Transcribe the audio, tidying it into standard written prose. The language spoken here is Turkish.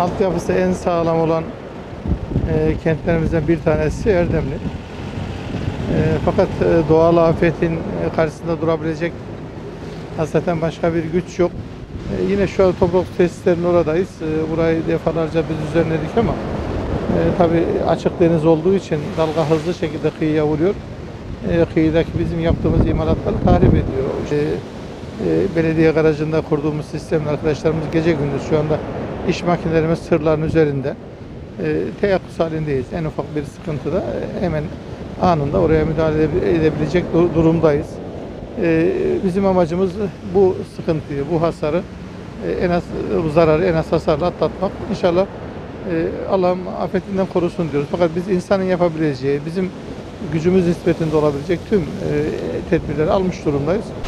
altyapısı en sağlam olan kentlerimizden bir tanesi Erdemli. Fakat doğal afetin karşısında durabilecek hasreten başka bir güç yok. Yine şu an toprak tesislerinin oradayız. Burayı defalarca biz düzenledik ama tabii açık deniz olduğu için dalga hızlı şekilde kıyıya vuruyor. Kıyıdaki bizim yaptığımız imalatları tahrip ediyor. Belediye garajında kurduğumuz sistemle arkadaşlarımız gece gündüz şu anda iş makinelerimiz tırların üzerinde. Teyakkuz halindeyiz. En ufak bir sıkıntıda hemen anında oraya müdahale edebilecek durumdayız. Bizim amacımız bu sıkıntıyı, bu hasarı en az zararı, en az hasarla atlatmak. İnşallah Allah'ım afetinden korusun diyoruz. Fakat biz insanın yapabileceği, bizim gücümüz nispetinde olabilecek tüm tedbirleri almış durumdayız.